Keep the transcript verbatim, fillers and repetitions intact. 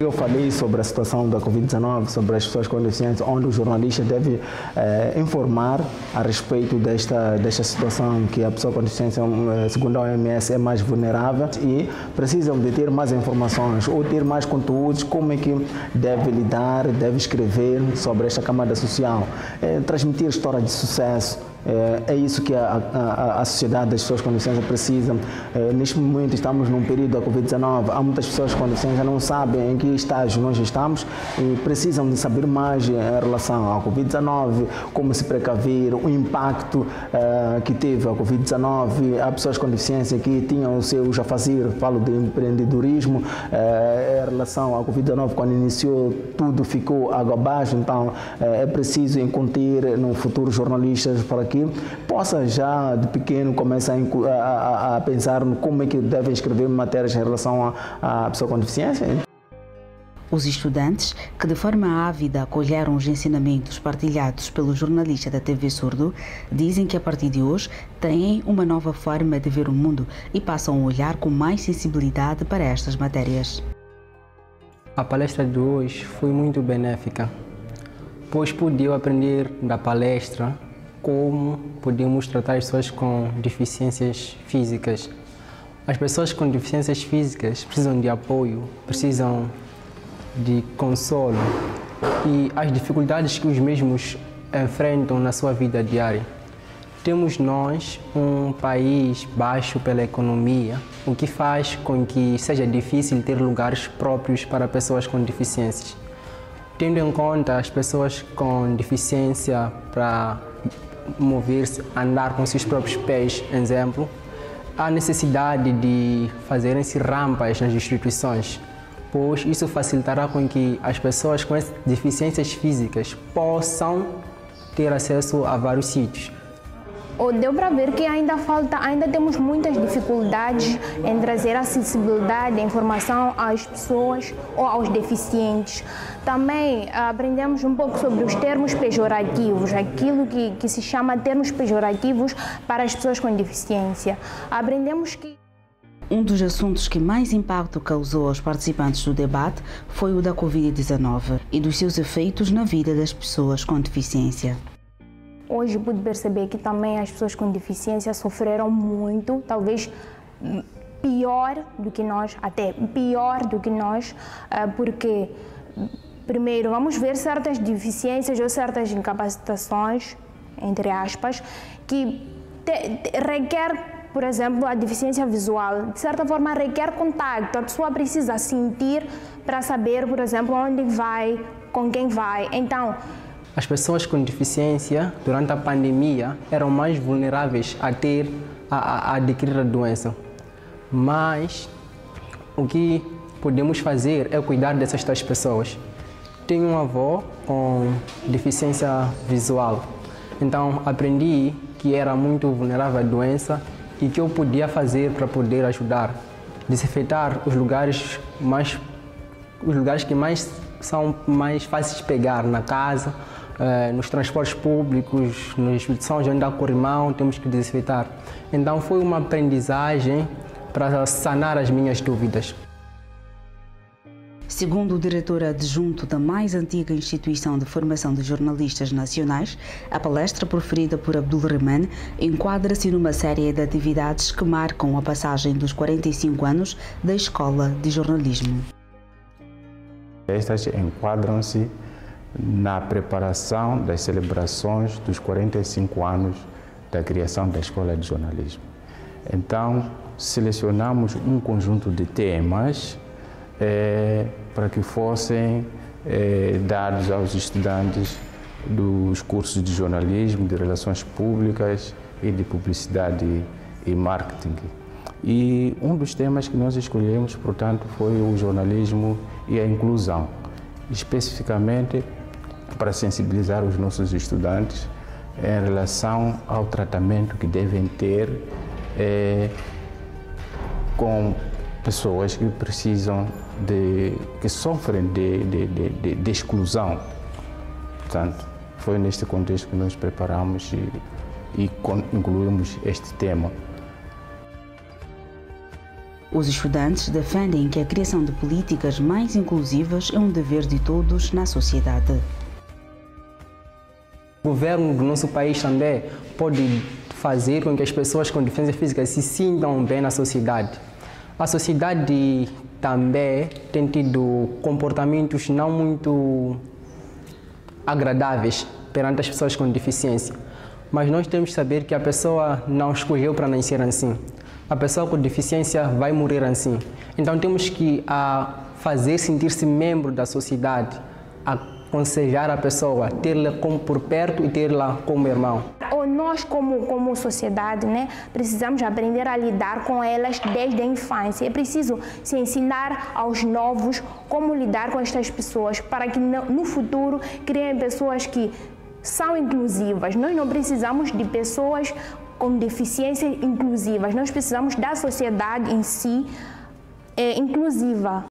eu falei sobre a situação da Covid dezenove, sobre as pessoas com deficiência, onde o jornalista deve eh, informar a respeito desta, desta situação, que a pessoa com deficiência, segundo a O M S, é mais vulnerável e precisam de ter mais informações ou ter mais conteúdos, como é que deve lidar, deve escrever sobre esta camada social, eh, transmitir história de sucesso. É isso que a, a, a sociedade das pessoas com deficiência precisa. Neste momento estamos num período da Covid dezenove, há muitas pessoas com deficiência que não sabem em que estágio nós estamos e precisam de saber mais em relação à Covid dezenove, como se precaver, o impacto uh, que teve a Covid dezenove. Há pessoas com deficiência que tinham o seu já fazer, falo de empreendedorismo, uh, em relação à Covid dezenove, quando iniciou tudo ficou água abaixo, então uh, é preciso encontrar no futuro jornalistas para que possa já de pequeno começar a, a, a pensar no como é que devem escrever matérias em relação à pessoa com deficiência. Os estudantes, que de forma ávida acolheram os ensinamentos partilhados pelo jornalista da T V Surdo, dizem que a partir de hoje têm uma nova forma de ver o mundo e passam a olhar com mais sensibilidade para estas matérias. A palestra de hoje foi muito benéfica, pois pude aprender da palestra como podemos tratar as pessoas com deficiências físicas. As pessoas com deficiências físicas precisam de apoio, precisam de consolo e as dificuldades que os mesmos enfrentam na sua vida diária. Temos nós um país baixo pela economia, o que faz com que seja difícil ter lugares próprios para pessoas com deficiências. Tendo em conta as pessoas com deficiência para mover-se, andar com seus próprios pés, exemplo, há necessidade de fazerem-se rampas nas instituições, pois isso facilitará com que as pessoas com deficiências físicas possam ter acesso a vários sítios. Deu para ver que ainda falta, ainda temos muitas dificuldades em trazer acessibilidade, informação às pessoas ou aos deficientes. Também aprendemos um pouco sobre os termos pejorativos, aquilo que, que se chama termos pejorativos para as pessoas com deficiência. Aprendemos que um dos assuntos que mais impacto causou aos participantes do debate foi o da Covid dezenove e dos seus efeitos na vida das pessoas com deficiência. Hoje pude perceber que também as pessoas com deficiência sofreram muito, talvez pior do que nós, até pior do que nós, porque, primeiro, vamos ver certas deficiências ou certas incapacitações, entre aspas, que te, te, requer, por exemplo, a deficiência visual, de certa forma requer contato, a pessoa precisa sentir para saber, por exemplo, onde vai, com quem vai. Então, as pessoas com deficiência, durante a pandemia, eram mais vulneráveis a ter, a, a adquirir a doença. Mas o que podemos fazer é cuidar dessas tais pessoas. Tenho uma avó com deficiência visual, então aprendi que era muito vulnerável à doença e que eu podia fazer para poder ajudar, desinfetar os lugares mais, os lugares que mais são mais fáceis de pegar na casa. Uh, nos transportes públicos, nas instituições onde há corrimão, temos que desinfetar. Então foi uma aprendizagem para sanar as minhas dúvidas. Segundo o diretor adjunto da mais antiga instituição de formação de jornalistas nacionais, a palestra proferida por Abdulrahman enquadra-se numa série de atividades que marcam a passagem dos quarenta e cinco anos da Escola de Jornalismo. Estas enquadram-se na preparação das celebrações dos quarenta e cinco anos da criação da Escola de Jornalismo. Então, selecionamos um conjunto de temas eh, para que fossem eh, dados aos estudantes dos cursos de jornalismo, de relações públicas e de publicidade e marketing. E um dos temas que nós escolhemos, portanto, foi o jornalismo e a inclusão, especificamente para sensibilizar os nossos estudantes em relação ao tratamento que devem ter eh, com pessoas que precisam de, que sofrem de, de, de, de exclusão. Portanto, foi neste contexto que nós preparamos e, e incluímos este tema. Os estudantes defendem que a criação de políticas mais inclusivas é um dever de todos na sociedade. O governo do nosso país também pode fazer com que as pessoas com deficiência física se sintam bem na sociedade. A sociedade também tem tido comportamentos não muito agradáveis perante as pessoas com deficiência. Mas nós temos que saber que a pessoa não escolheu para nascer assim. A pessoa com deficiência vai morrer assim. Então temos que a, fazer sentir-se membro da sociedade, aconselhar a pessoa, ter-la como por perto e ter-la como irmão. Ou nós como, como sociedade, né, precisamos aprender a lidar com elas desde a infância. É preciso se ensinar aos novos como lidar com estas pessoas para que no, no futuro criem pessoas que são inclusivas. Nós não precisamos de pessoas com deficiência inclusivas, nós precisamos da sociedade em si é, inclusiva.